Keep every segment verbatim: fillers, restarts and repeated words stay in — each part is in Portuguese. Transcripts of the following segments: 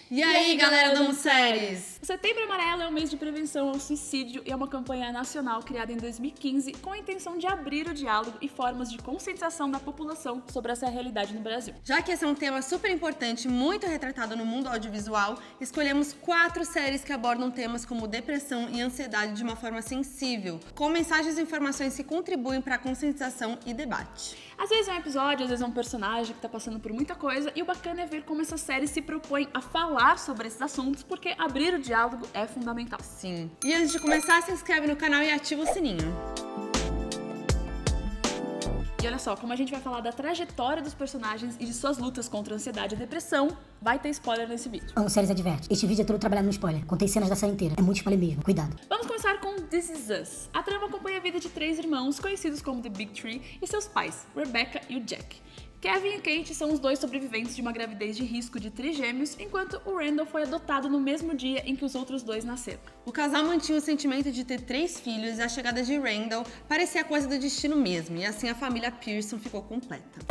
E aí, galera do Amo Séries? O Setembro Amarelo é um mês de prevenção ao suicídio e é uma campanha nacional criada em dois mil e quinze com a intenção de abrir o diálogo e formas de conscientização da população sobre essa realidade no Brasil. Já que esse é um tema super importante, muito retratado no mundo audiovisual, escolhemos quatro séries que abordam temas como depressão e ansiedade de uma forma sensível, com mensagens e informações que contribuem para a conscientização e debate. Às vezes é um episódio, às vezes é um personagem que tá passando por muita coisa, e o bacana é ver como essa série se propõe a falar sobre esses assuntos, porque abrir o diálogo é fundamental. Sim. E antes de começar, se inscreve no canal e ativa o sininho. E olha só, como a gente vai falar da trajetória dos personagens e de suas lutas contra a ansiedade e a depressão, vai ter spoiler nesse vídeo. Amo Séries adverte. Este vídeo é todo trabalhado no spoiler. Contei cenas da série inteira. É muito spoiler mesmo. Cuidado. Vamos começar com This Is Us. A trama acompanha a vida de três irmãos, conhecidos como The Big Three, e seus pais, Rebecca e o Jack. Kevin e Kate são os dois sobreviventes de uma gravidez de risco de trigêmeos, enquanto o Randall foi adotado no mesmo dia em que os outros dois nasceram. O casal mantinha o sentimento de ter três filhos e a chegada de Randall parecia coisa do destino mesmo, e assim a família Pearson ficou completa.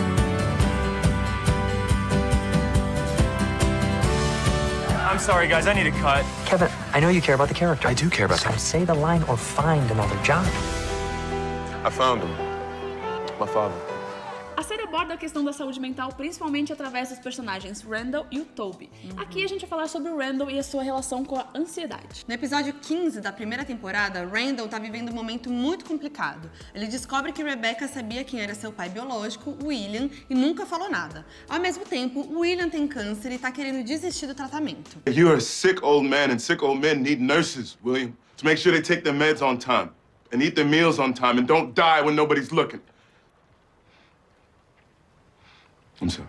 I'm sorry, guys, I need a cut. Kevin, I know you care about the character. I do care about so that. say the line or find another job. I found him. My father. A série aborda a questão da saúde mental principalmente através dos personagens Randall e o Toby. Uhum. Aqui a gente vai falar sobre o Randall e a sua relação com a ansiedade. No episódio quinze da primeira temporada, Randall tá vivendo um momento muito complicado. Ele descobre que Rebecca sabia quem era seu pai biológico, William, e nunca falou nada. Ao mesmo tempo, William tem câncer e tá querendo desistir do tratamento. You are a sick old man, and sick old men need nurses, William, to make sure they take their meds on time, and eat their meals on time, and don't die when nobody's looking. I'm sorry.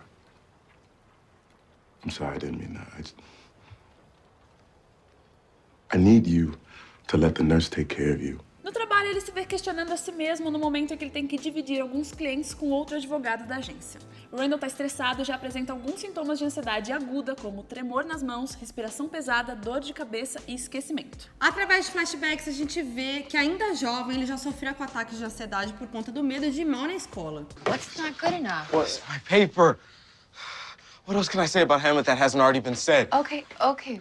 I'm sorry, I didn't mean that. I, just... I need you to let the nurse take care of you. No trabalho, ele se vê questionando a si mesmo no momento em que ele tem que dividir alguns clientes com outro advogado da agência. O Randall tá estressado e já apresenta alguns sintomas de ansiedade aguda, como tremor nas mãos, respiração pesada, dor de cabeça e esquecimento. Através de flashbacks, a gente vê que ainda jovem, ele já sofria com ataques de ansiedade por conta do medo de ir mal na escola. What's not good enough? What's my paper? What else can I say about Hamlet that hasn't already been said? Okay, okay.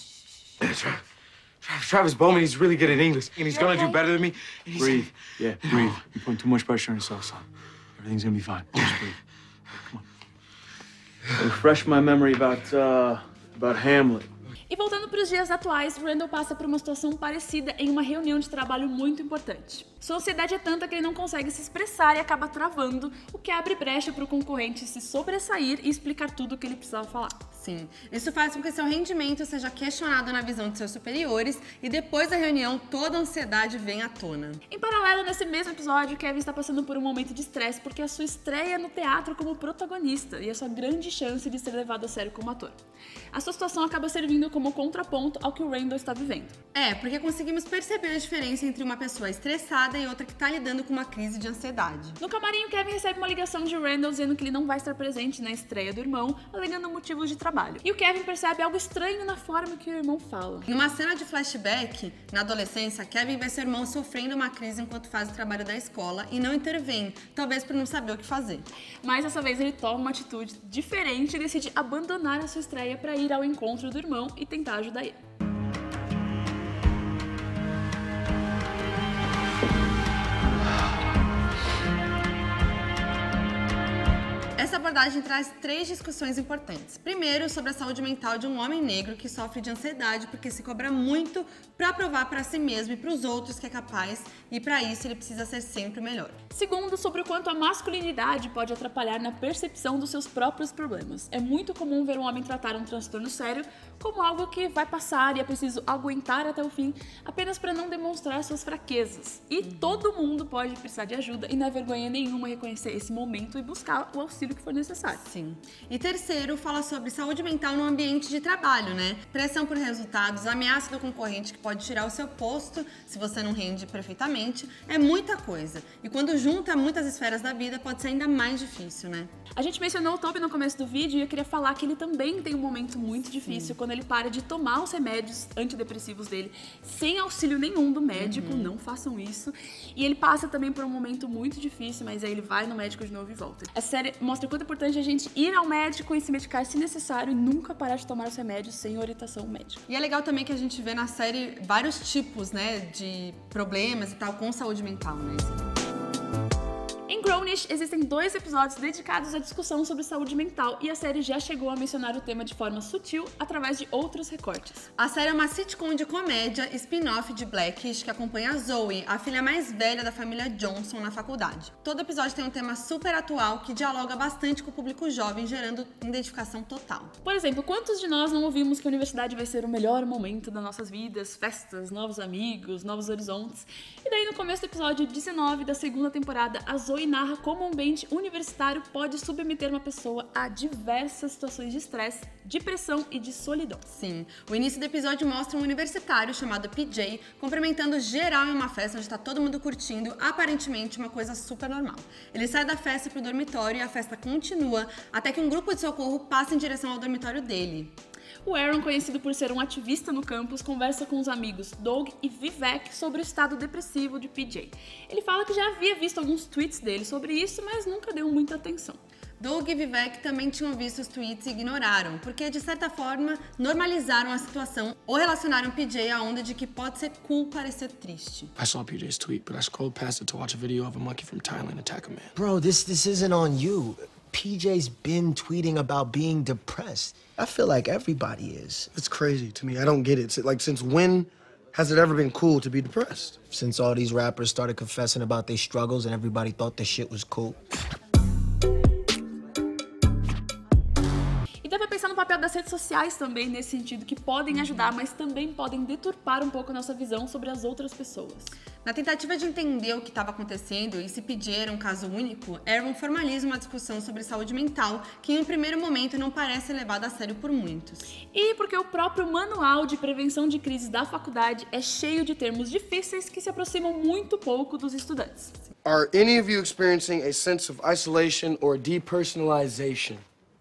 Travis Bowman, he's really good at English, and he's You gonna okay? do better than me. And he's... Breathe. Yeah, breathe. You're putting too much pressure on yourself, son. Everything's gonna be fine. Just breathe. Come on. Refresh my memory about, uh, about Hamlet. E voltando para os dias atuais, Randall passa por uma situação parecida em uma reunião de trabalho muito importante. Sua ansiedade é tanta que ele não consegue se expressar e acaba travando, o que abre brecha para o concorrente se sobressair e explicar tudo o que ele precisava falar. Sim, isso faz com que seu rendimento seja questionado na visão de seus superiores e depois da reunião toda a ansiedade vem à tona. Em paralelo, nesse mesmo episódio, Kevin está passando por um momento de estresse porque é a sua estreia no teatro como protagonista e a sua grande chance de ser levado a sério como ator. A sua situação acaba servindo como contraponto ao que o Randall está vivendo. É, porque conseguimos perceber a diferença entre uma pessoa estressada e outra que está lidando com uma crise de ansiedade. No camarim, Kevin recebe uma ligação de Randall dizendo que ele não vai estar presente na estreia do irmão, alegando motivos de trabalho. E o Kevin percebe algo estranho na forma que o irmão fala. Numa cena de flashback, na adolescência, Kevin vê seu irmão sofrendo uma crise enquanto faz o trabalho da escola e não intervém, talvez por não saber o que fazer. Mas dessa vez ele toma uma atitude diferente e decide abandonar a sua estreia para ir ao encontro do irmão e tentar ajudar ele. Essa abordagem traz três discussões importantes. Primeiro, sobre a saúde mental de um homem negro que sofre de ansiedade porque se cobra muito para provar para si mesmo e para os outros que é capaz, e para isso ele precisa ser sempre o melhor. Segundo, sobre o quanto a masculinidade pode atrapalhar na percepção dos seus próprios problemas. É muito comum ver um homem tratar um transtorno sério como algo que vai passar e é preciso aguentar até o fim, apenas para não demonstrar suas fraquezas. E todo mundo pode precisar de ajuda e não é vergonha nenhuma reconhecer esse momento e buscar o auxílio que for necessário. Sim. E terceiro, fala sobre saúde mental no ambiente de trabalho, né? Pressão por resultados, ameaça do concorrente que pode tirar o seu posto se você não rende perfeitamente, é muita coisa. E quando junta muitas esferas da vida, pode ser ainda mais difícil, né? A gente mencionou o Toby no começo do vídeo e eu queria falar que ele também tem um momento muito difícil, quando ele para de tomar os remédios antidepressivos dele sem auxílio nenhum do médico, uhum. Não façam isso. E ele passa também por um momento muito difícil, mas aí ele vai no médico de novo e volta. A série mostra quanto muito importante a gente ir ao médico e se medicar se necessário e nunca parar de tomar os remédios sem orientação médica. E é legal também que a gente vê na série vários tipos, né, de problemas e tal com saúde mental, né? Em Grownish, existem dois episódios dedicados à discussão sobre saúde mental e a série já chegou a mencionar o tema de forma sutil através de outros recortes. A série é uma sitcom de comédia spin-off de Blackish que acompanha a Zoe, a filha mais velha da família Johnson na faculdade. Todo episódio tem um tema super atual que dialoga bastante com o público jovem, gerando identificação total. Por exemplo, quantos de nós não ouvimos que a universidade vai ser o melhor momento das nossas vidas, festas, novos amigos, novos horizontes? E daí no começo do episódio dezenove da segunda temporada, a Zoe narra como um ambiente universitário pode submeter uma pessoa a diversas situações de estresse, de pressão e de solidão. Sim, o início do episódio mostra um universitário chamado P J cumprimentando geral em uma festa onde está todo mundo curtindo, aparentemente uma coisa super normal. Ele sai da festa pro dormitório e a festa continua até que um grupo de socorro passa em direção ao dormitório dele. O Aaron, conhecido por ser um ativista no campus, conversa com os amigos Doug e Vivek sobre o estado depressivo de P J. Ele fala que já havia visto alguns tweets dele sobre isso, mas nunca deu muita atenção. Doug e Vivek também tinham visto os tweets e ignoraram, porque de certa forma normalizaram a situação ou relacionaram P J à onda de que pode ser cool parecer triste. I saw P J's tweet, but I scrolled past it to watch a video of a monkey from Thailand attack a man. Bro, this this isn't on you. P J's been tweeting about being depressed. I feel like everybody is. It's crazy to me. I don't get it. Like, since when has it ever been cool to be depressed? Since all these rappers started confessing about their struggles and everybody thought this shit was cool. E dá pra pensar no papel das redes sociais também nesse sentido, que podem ajudar, mas também podem deturpar um pouco a nossa visão sobre as outras pessoas. Na tentativa de entender o que estava acontecendo e se P J era um caso único, Aaron formaliza uma discussão sobre saúde mental que, em um primeiro momento, não parece levada a sério por muitos. E porque o próprio manual de prevenção de crises da faculdade é cheio de termos difíceis que se aproximam muito pouco dos estudantes. Are any of you experiencing a sense of isolation or depersonalization?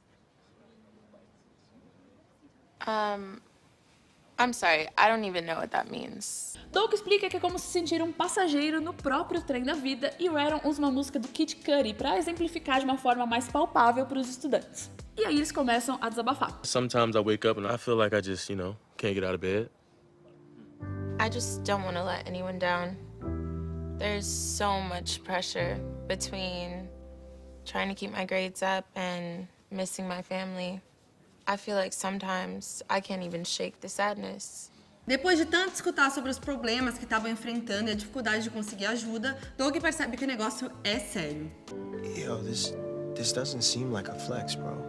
Um, I'm sorry, I don't even know what that means. Doug explica que é como se sentir um passageiro no próprio trem da vida e o Aaron usa uma música do Kid Cudi para exemplificar de uma forma mais palpável para os estudantes. E aí eles começam a desabafar. Sometimes I wake up and I feel like I just, you know, can't get out of bed. I just don't want to let anyone down. There's so much pressure between trying to keep my grades up and missing my family. I feel like sometimes I can't even shake the sadness. Depois de tanto escutar sobre os problemas que estavam enfrentando e a dificuldade de conseguir ajuda, Doug percebe que o negócio é sério. Yo, this this doesn't seem like a flex, bro.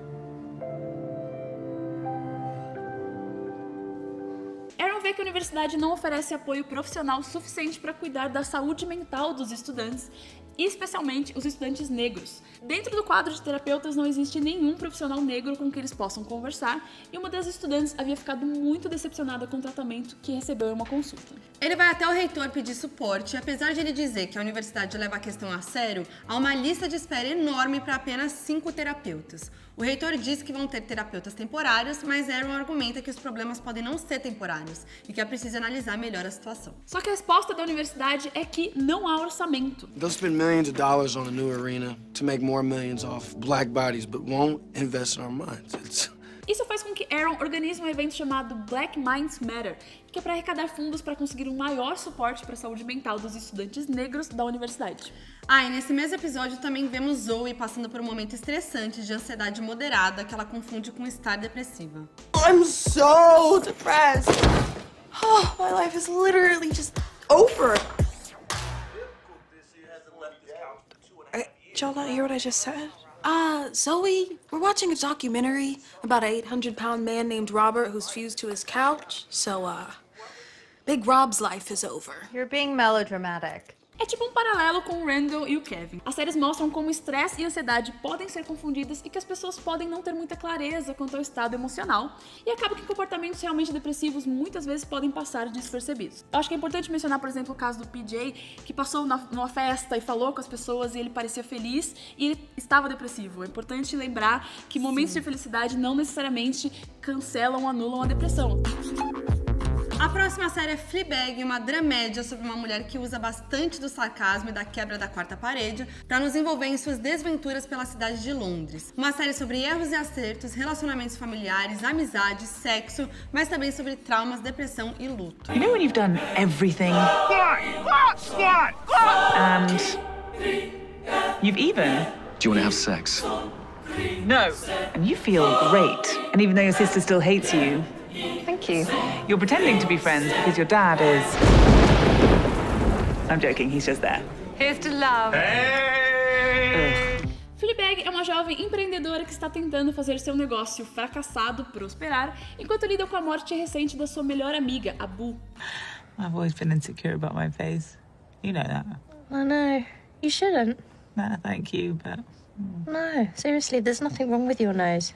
Aaron vê que a universidade não oferece apoio profissional suficiente para cuidar da saúde mental dos estudantes, e especialmente os estudantes negros. Dentro do quadro de terapeutas não existe nenhum profissional negro com que eles possam conversar, e uma das estudantes havia ficado muito decepcionada com o tratamento que recebeu em uma consulta. Ele vai até o reitor pedir suporte, e apesar de ele dizer que a universidade leva a questão a sério, há uma lista de espera enorme para apenas cinco terapeutas. O reitor diz que vão ter terapeutas temporários, mas Aaron argumenta que os problemas podem não ser temporários e que é preciso analisar melhor a situação. Só que a resposta da universidade é que não há orçamento. They'll spend millions of dollars on a new arena to make more millions off black bodies, but won't invest in our minds. It's... Isso faz com que Aaron organize um evento chamado Black Minds Matter, que é para arrecadar fundos para conseguir um maior suporte para a saúde mental dos estudantes negros da universidade. Ah, e nesse mesmo episódio também vemos Zoe passando por um momento estressante de ansiedade moderada que ela confunde com estar depressiva. I'm so depressed. Oh, my life is literally just over. Did y'all not hear what I just said? Uh, Zoe, we're watching a documentary about an eight hundred pound man named Robert who's fused to his couch. So, uh, Big Rob's life is over. You're being melodramatic. É tipo um paralelo com o Randall e o Kevin. As séries mostram como estresse e ansiedade podem ser confundidas e que as pessoas podem não ter muita clareza quanto ao estado emocional, e acaba que comportamentos realmente depressivos muitas vezes podem passar despercebidos. Eu acho que é importante mencionar, por exemplo, o caso do P J, que passou na, numa festa e falou com as pessoas e ele parecia feliz e ele estava depressivo. É importante lembrar que momentos Sim. de felicidade não necessariamente cancelam ou anulam a depressão. A próxima série é Fleabag, uma dramédia sobre uma mulher que usa bastante do sarcasmo e da quebra da quarta parede para nos envolver em suas desventuras pela cidade de Londres. Uma série sobre erros e acertos, relacionamentos familiares, amizade, sexo, mas também sobre traumas, depressão e luto. You know when you've done everything and you've even... Do you want to have sex? No. And you feel great. And even though your sister still hates you, Thank you. you're pretending to be friends because your dad is... I'm joking, he's just there. Here's to love. Fleabag é uma jovem empreendedora que está tentando fazer seu negócio fracassado prosperar, enquanto lida com a morte recente da sua melhor amiga, a Boo. I've always been insecure about my face. You know that. I know. You shouldn't. Nah, thank you, but... No, seriously, there's nothing wrong with your nose.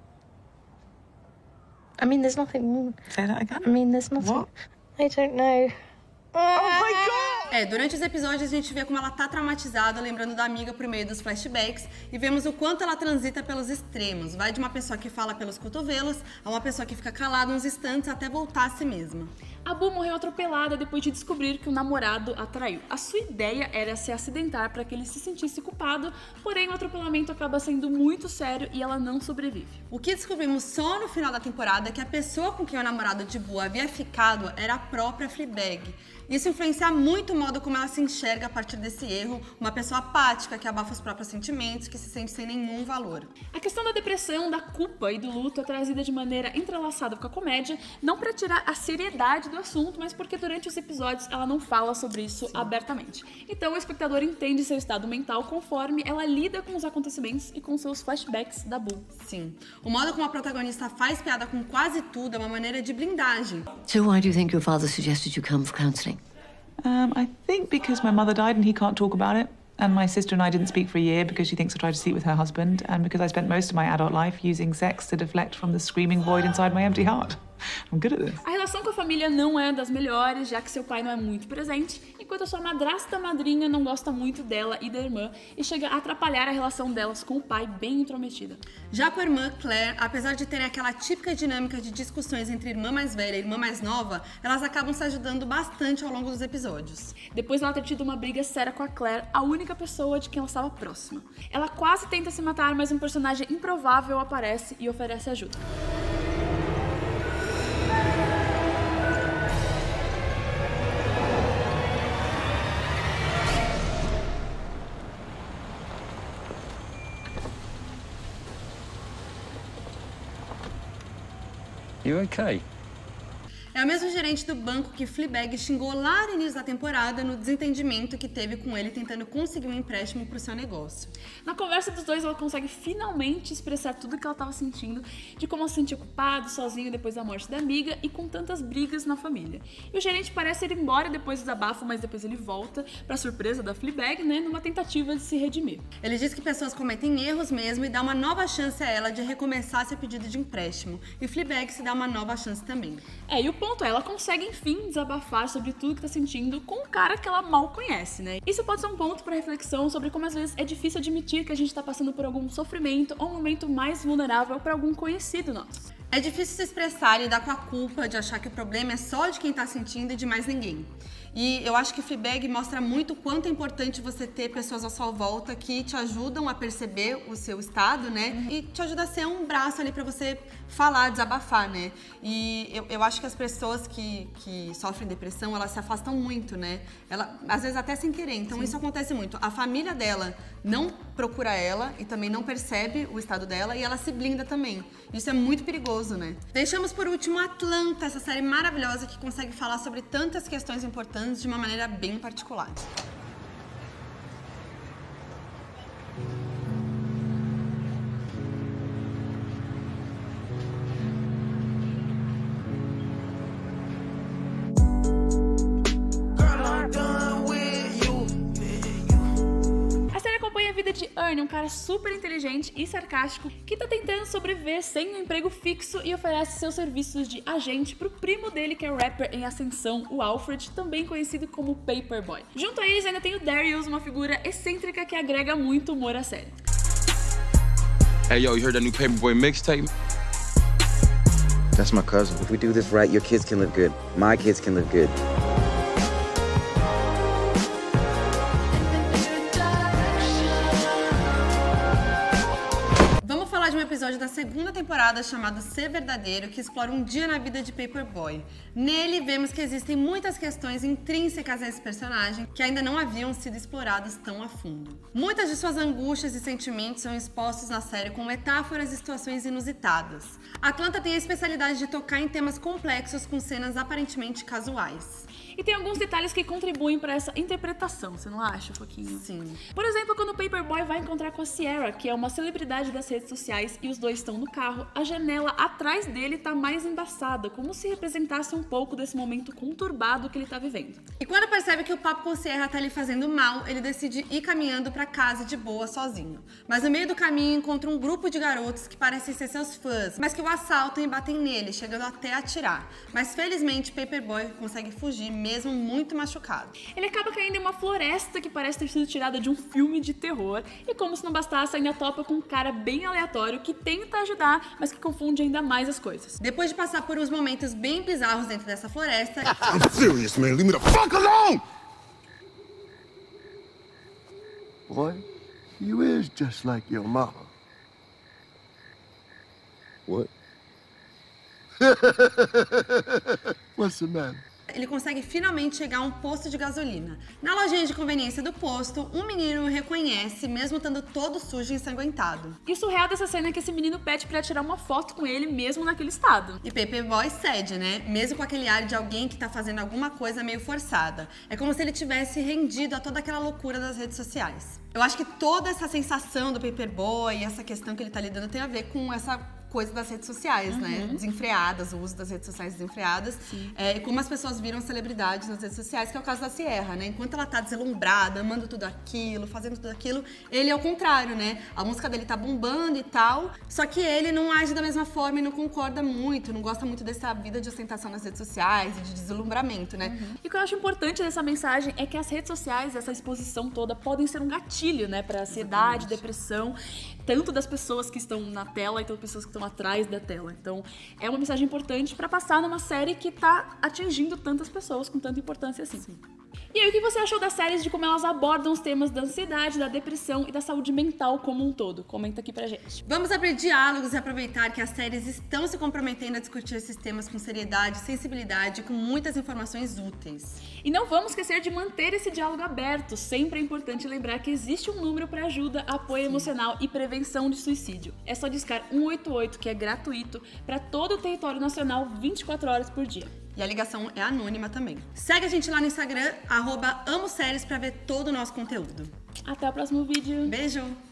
I mean, there's nothing wrong. Say that again? I mean, there's nothing... What? I don't know. Oh my God! É, durante os episódios a gente vê como ela tá traumatizada, lembrando da amiga por meio dos flashbacks, e vemos o quanto ela transita pelos extremos. Vai de uma pessoa que fala pelos cotovelos a uma pessoa que fica calada uns instantes até voltar a si mesma. A Boo morreu atropelada depois de descobrir que o namorado a traiu. A sua ideia era se acidentar para que ele se sentisse culpado, porém o atropelamento acaba sendo muito sério e ela não sobrevive. O que descobrimos só no final da temporada é que a pessoa com quem o namorado de Boo havia ficado era a própria Fleabag. Isso influencia muito o modo como ela se enxerga a partir desse erro, uma pessoa apática que abafa os próprios sentimentos, que se sente sem nenhum valor. A questão da depressão, da culpa e do luto é trazida de maneira entrelaçada com a comédia, não para tirar a seriedade do assunto, mas porque durante os episódios ela não fala sobre isso Sim. abertamente. Então o espectador entende seu estado mental conforme ela lida com os acontecimentos e com seus flashbacks da Boo. Sim. O modo como a protagonista faz piada com quase tudo é uma maneira de blindagem. So why do you think your father suggested you come for counselling? Um, I think because my mother died and he can't talk about it. And my sister and I didn't speak for a year because she thinks I tried to sleep with her husband. And because I spent most of my adult life using sex to deflect from the screaming void inside my empty heart. I'm good at this. A relação com a família não é das melhores, já que seu pai não é muito presente, enquanto a sua madrasta madrinha não gosta muito dela e da irmã e chega a atrapalhar a relação delas com o pai bem intrometida. Já com a irmã Claire, apesar de terem aquela típica dinâmica de discussões entre irmã mais velha e irmã mais nova, elas acabam se ajudando bastante ao longo dos episódios. Depois dela ter tido uma briga séria com a Claire, a única pessoa de quem ela estava próxima. Ela quase tenta se matar, mas um personagem improvável aparece e oferece ajuda. You okay? É o mesmo gerente do banco que Fleabag xingou lá no início da temporada no desentendimento que teve com ele tentando conseguir um empréstimo para o seu negócio. Na conversa dos dois, ela consegue finalmente expressar tudo o que ela estava sentindo, de como ela se sentia culpado, sozinho depois da morte da amiga e com tantas brigas na família. E o gerente parece ir embora depois do desabafo, mas depois ele volta, para surpresa da Fleabag, né, numa tentativa de se redimir. Ele diz que pessoas cometem erros mesmo e dá uma nova chance a ela de recomeçar seu pedido de empréstimo. E Fleabag se dá uma nova chance também. É, e o ponto é, ela consegue enfim desabafar sobre tudo que tá sentindo com um cara que ela mal conhece, né? Isso pode ser um ponto para reflexão sobre como às vezes é difícil admitir que a gente tá passando por algum sofrimento ou um momento mais vulnerável para algum conhecido nosso. É difícil se expressar e lidar com a culpa de achar que o problema é só de quem tá sentindo e de mais ninguém. E eu acho que Fleabag mostra muito o quanto é importante você ter pessoas à sua volta que te ajudam a perceber o seu estado, né? E te ajuda a ser um braço ali pra você falar, desabafar, né? E eu, eu acho que as pessoas que, que sofrem depressão, elas se afastam muito, né? Ela, às vezes até sem querer. Então Sim. isso acontece muito. A família dela não procura ela e também não percebe o estado dela e ela se blinda também. Isso é muito perigoso, né? Deixamos por último Atlanta, essa série maravilhosa que consegue falar sobre tantas questões importantes de uma maneira bem particular. A vida de Ernie, um cara super inteligente e sarcástico que tá tentando sobreviver sem um emprego fixo e oferece seus serviços de agente pro primo dele que é rapper em ascensão, o Alfred, também conhecido como Paperboy. Junto a eles ainda tem o Darius, uma figura excêntrica que agrega muito humor à série. Hey yo, you heard that new Paperboy mixtape? That's my cousin. If we do this right, your kids can live good. My kids can live good. Vamos falar de um episódio da segunda temporada chamado Ser Verdadeiro, que explora um dia na vida de Paperboy. Nele, vemos que existem muitas questões intrínsecas a esse personagem que ainda não haviam sido exploradas tão a fundo. Muitas de suas angústias e sentimentos são expostos na série com metáforas e situações inusitadas. Atlanta tem a especialidade de tocar em temas complexos com cenas aparentemente casuais. E tem alguns detalhes que contribuem para essa interpretação, você não acha, Foquinha? Sim. Por exemplo, quando o Paperboy vai encontrar com a Sierra, que é uma celebridade das redes sociais, e os dois estão no carro, a janela atrás dele tá mais embaçada, como se representasse um pouco desse momento conturbado que ele tá vivendo. E quando percebe que o papo com Sierra tá lhe fazendo mal, ele decide ir caminhando pra casa de boa sozinho. Mas no meio do caminho encontra um grupo de garotos que parecem ser seus fãs, mas que o assaltam e batem nele, chegando até a atirar. Mas felizmente Paperboy consegue fugir, mesmo muito machucado. Ele acaba caindo em uma floresta que parece ter sido tirada de um filme de terror, e como se não bastasse, ainda topa com um cara bem aleatório que tenta ajudar, mas que confunde ainda mais as coisas. Depois de passar por uns momentos bem bizarros dentro dessa floresta... I'm serious, man. Leave me the fuck alone! Boy, you is just like your mama. What? What's the matter? Ele consegue finalmente chegar a um posto de gasolina. Na lojinha de conveniência do posto, um menino o reconhece, mesmo estando todo sujo e ensanguentado. E o surreal dessa cena é que esse menino pede pra tirar uma foto com ele mesmo naquele estado. E Paperboy cede, né? Mesmo com aquele ar de alguém que tá fazendo alguma coisa meio forçada. É como se ele tivesse rendido a toda aquela loucura das redes sociais. Eu acho que toda essa sensação do Paperboy, essa questão que ele tá lidando, tem a ver com essa coisa das redes sociais, uhum. né? Desenfreadas, o uso das redes sociais desenfreadas. É, e como as pessoas viram celebridades nas redes sociais, que é o caso da Sierra, né? Enquanto ela tá deslumbrada, amando tudo aquilo, fazendo tudo aquilo, ele é o contrário, né? A música dele tá bombando e tal, só que ele não age da mesma forma e não concorda muito, não gosta muito dessa vida de ostentação nas redes sociais e de deslumbramento, né? Uhum. E o que eu acho importante dessa mensagem é que as redes sociais, essa exposição toda, podem ser um gatilho, né? Pra ansiedade, depressão, tanto das pessoas que estão na tela e das pessoas que estão atrás da tela. Então, é uma mensagem importante pra passar numa série que tá atingindo tantas pessoas com tanta importância assim. Sim. E aí, o que você achou das séries, de como elas abordam os temas da ansiedade, da depressão e da saúde mental como um todo? Comenta aqui pra gente. Vamos abrir diálogos e aproveitar que as séries estão se comprometendo a discutir esses temas com seriedade, sensibilidade e com muitas informações úteis. E não vamos esquecer de manter esse diálogo aberto. Sempre é importante lembrar que existe um número para ajuda, apoio Sim. emocional e prevenção de suicídio. É só discar um oito oito, que é gratuito, para todo o território nacional, vinte e quatro horas por dia. E a ligação é anônima também. Segue a gente lá no Instagram, arroba amo séries, pra ver todo o nosso conteúdo. Até o próximo vídeo. Beijo!